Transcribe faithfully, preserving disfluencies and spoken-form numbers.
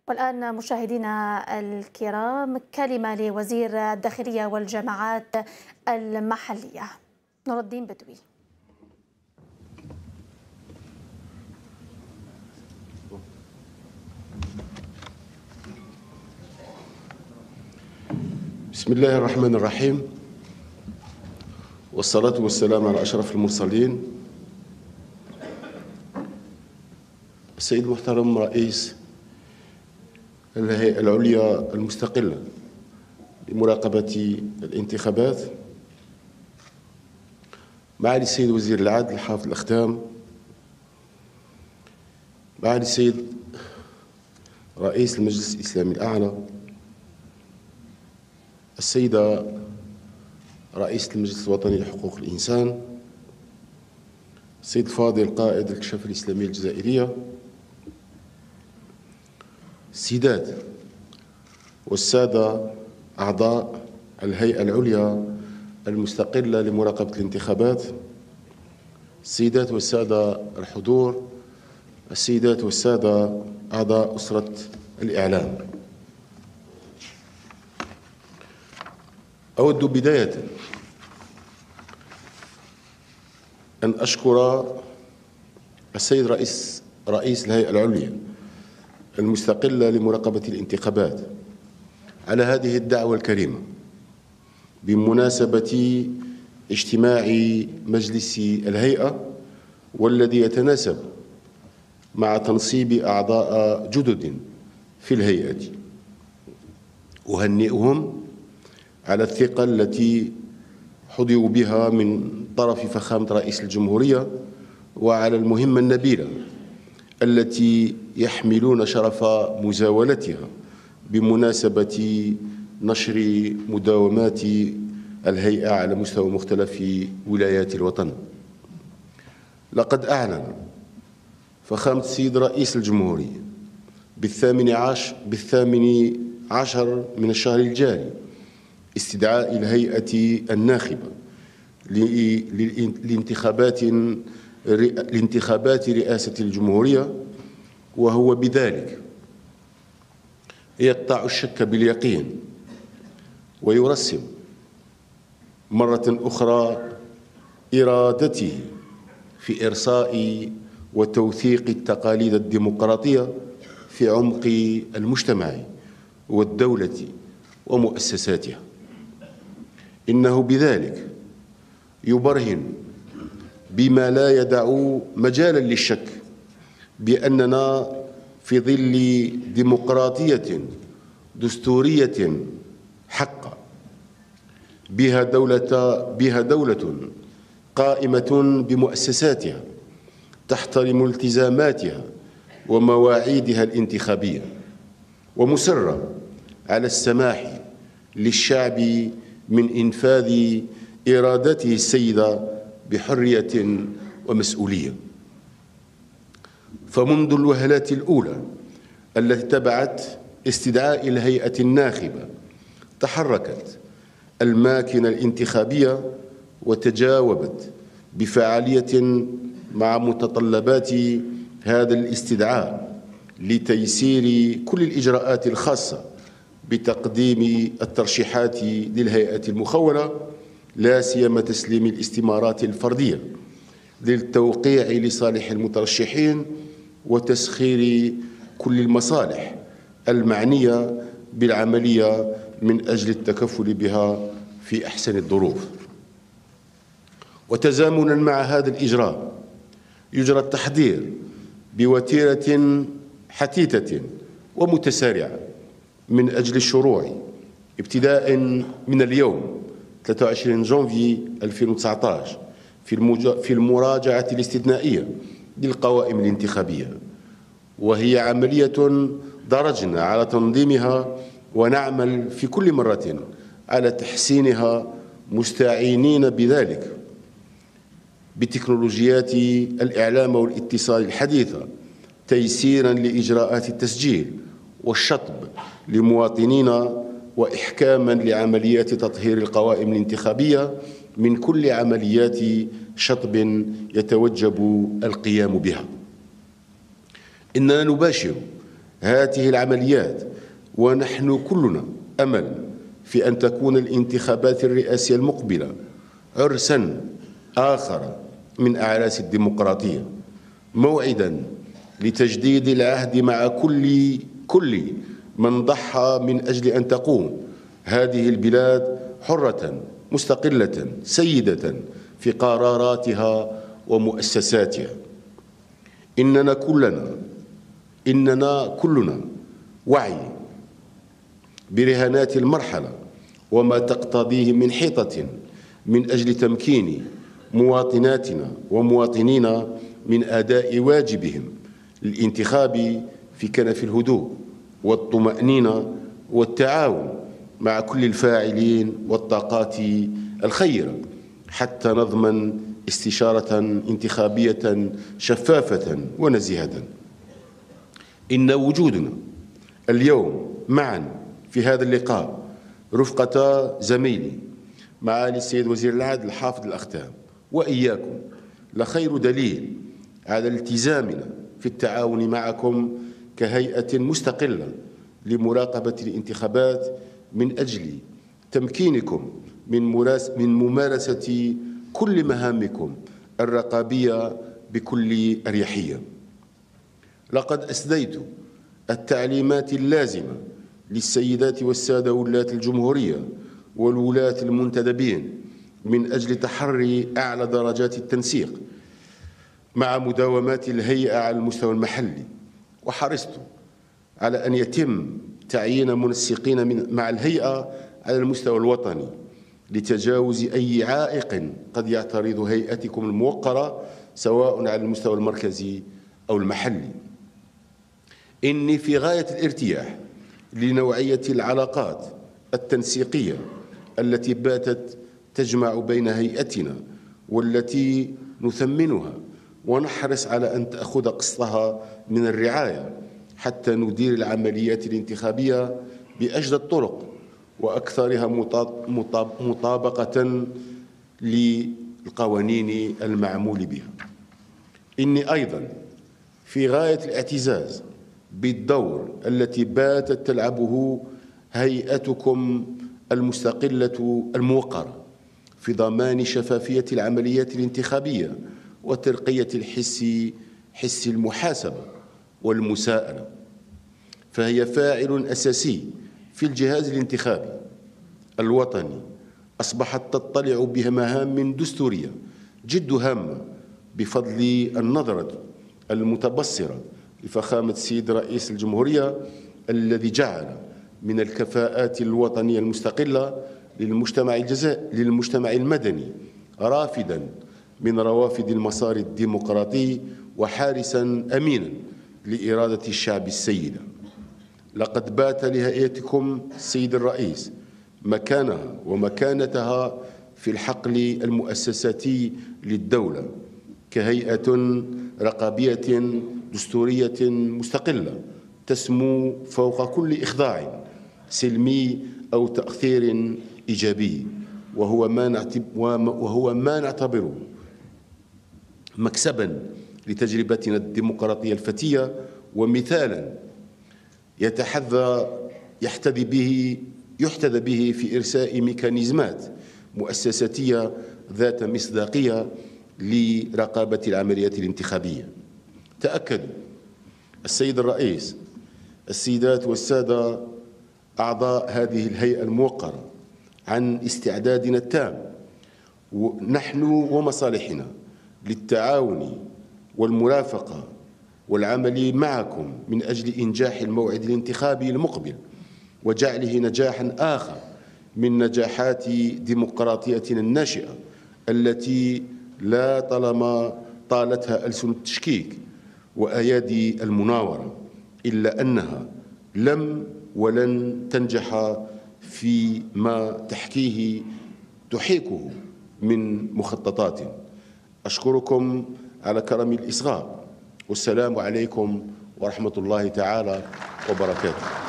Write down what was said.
والآن مشاهدينا الكرام كلمة لوزير الداخلية والجماعات المحلية نور الدين بدوي. بسم الله الرحمن الرحيم، والصلاة والسلام على أشرف المرسلين. السيد المحترم رئيس الهيئة العليا المستقلة لمراقبة الانتخابات، معالي السيد وزير العدل حافظ الأختام، معالي السيد رئيس المجلس الإسلامي الأعلى، السيدة رئيسة المجلس الوطني لحقوق الإنسان، السيد الفاضل قائد الكشف الإسلامية الجزائرية، السيدات والسادة أعضاء الهيئة العليا المستقلة لمراقبة الانتخابات، السيدات والسادة الحضور، السيدات والسادة أعضاء أسرة الإعلام. أود بداية أن أشكر السيد رئيس رئيس الهيئة العليا المستقلة لمراقبة الانتخابات على هذه الدعوة الكريمة بمناسبة اجتماع مجلس الهيئة، والذي يتناسب مع تنصيب أعضاء جدد في الهيئة. أهنئهم على الثقة التي حظوا بها من طرف فخامة رئيس الجمهورية، وعلى المهمة النبيلة التي يحملون شرف مزاولتها بمناسبة نشر مداومات الهيئة على مستوى مختلف ولايات الوطن. لقد أعلن فخامة السيد رئيس الجمهورية بالثامن عشر بالثامن عشر من الشهر الجاري استدعاء الهيئة الناخبة لانتخابات لانتخابات رئاسة الجمهورية، وهو بذلك يقطع الشك باليقين ويرسم مرة أخرى إرادته في إرساء وتوثيق التقاليد الديمقراطية في عمق المجتمع والدولة ومؤسساتها. إنه بذلك يبرهن بما لا يدع مجالا للشك بأننا في ظل ديمقراطية دستورية حقة بها دولة بها دولة قائمة بمؤسساتها تحترم التزاماتها ومواعيدها الانتخابية، ومصرة على السماح للشعب من إنفاذ إرادته السيدة بحرية ومسؤولية. فمنذ الوهلات الأولى التي تبعت استدعاء الهيئة الناخبة تحركت الماكنة الانتخابية وتجاوبت بفعالية مع متطلبات هذا الاستدعاء لتيسير كل الإجراءات الخاصة بتقديم الترشيحات للهيئة المخولة، لا سيما تسليم الاستمارات الفردية للتوقيع لصالح المترشحين وتسخير كل المصالح المعنية بالعملية من أجل التكفل بها في أحسن الظروف. وتزامنا مع هذا الإجراء يجرى التحضير بوتيرة حثيثة ومتسارعة من أجل الشروع ابتداء من اليوم ثلاثة وعشرين جانفي ألفين وتسعة عشر في في المراجعة الاستثنائية للقوائم الانتخابية، وهي عملية درجنا على تنظيمها ونعمل في كل مرة على تحسينها، مستعينين بذلك بتكنولوجيات الإعلام والاتصال الحديثة تيسيرا لإجراءات التسجيل والشطب لمواطنينا، وإحكاما لعمليات تطهير القوائم الانتخابية من كل عمليات شطب يتوجب القيام بها. إننا نباشر هذه العمليات، ونحن كلنا أمل في أن تكون الانتخابات الرئاسية المقبلة عرسا آخر من أعراس الديمقراطية، موعدا لتجديد العهد مع كل كل من ضحى من أجل أن تقوم هذه البلاد حرة مستقلة سيدة في قراراتها ومؤسساتها. إننا كلنا إننا كلنا وعي برهانات المرحلة وما تقتضيه من حيطة من أجل تمكين مواطناتنا ومواطنينا من أداء واجبهم للانتخاب في كنف الهدوء والطمأنينة والتعاون مع كل الفاعلين والطاقات الخيرة، حتى نضمن استشارة انتخابية شفافة ونزيهة. إن وجودنا اليوم معا في هذا اللقاء رفقة زميلي معالي السيد وزير العدل الحافظ الأختام وإياكم لخير دليل على التزامنا في التعاون معكم كهيئة مستقلة لمراقبة الانتخابات من أجل تمكينكم من من ممارسة كل مهامكم الرقابية بكل أريحية. لقد أسديت التعليمات اللازمة للسيدات والسادة ولاة الجمهورية والولاة المنتدبين من أجل تحري أعلى درجات التنسيق مع مداومات الهيئة على المستوى المحلي، وحرصت على أن يتم تعيين منسقين من مع الهيئة على المستوى الوطني لتجاوز أي عائق قد يعترض هيئتكم الموقرة سواء على المستوى المركزي أو المحلي. إني في غاية الارتياح لنوعية العلاقات التنسيقية التي باتت تجمع بين هيئتنا والتي نثمنها ونحرص على أن تأخذ قسطها من الرعاية حتى ندير العمليات الانتخابية بأجدى الطرق وأكثرها مطابقة للقوانين المعمول بها. إني أيضا في غاية الاعتزاز بالدور التي باتت تلعبه هيئتكم المستقلة الموقرة في ضمان شفافية العمليات الانتخابية وترقية الحس حس المحاسبة والمساءلة، فهي فاعل أساسي في الجهاز الانتخابي الوطني. أصبحت تطلع بمهام دستورية جد هامة بفضل النظرة المتبصرة لفخامة السيد رئيس الجمهورية الذي جعل من الكفاءات الوطنية المستقلة للمجتمع الجزائري للمجتمع المدني رافدا من روافد المسار الديمقراطي وحارسا أمينا لإرادة الشعب السيدة. لقد بات لهيئتكم السيد الرئيس مكانها ومكانتها في الحقل المؤسساتي للدولة كهيئة رقابية دستورية مستقلة تسمو فوق كل إخضاع سلمي أو تأثير إيجابي، وهو ما وهو ما نعتبره مكسبا لتجربتنا الديمقراطية الفتية ومثالا يتحذى يحتذي به يحتذى به في إرساء ميكانيزمات مؤسساتية ذات مصداقية لرقابة العمليات الانتخابية. تأكدوا السيد الرئيس، السيدات والسادة أعضاء هذه الهيئة الموقرة عن استعدادنا التام نحن ومصالحنا للتعاون والمرافقة والعمل معكم من أجل إنجاح الموعد الانتخابي المقبل وجعله نجاحا آخر من نجاحات ديمقراطيتنا الناشئة التي لا طالما طالتها ألسن التشكيك وأيادي المناورة، إلا أنها لم ولن تنجح فيما تحكيه تحيكه من مخططات. أشكركم على كرم الإصغاء، والسلام عليكم ورحمة الله تعالى وبركاته.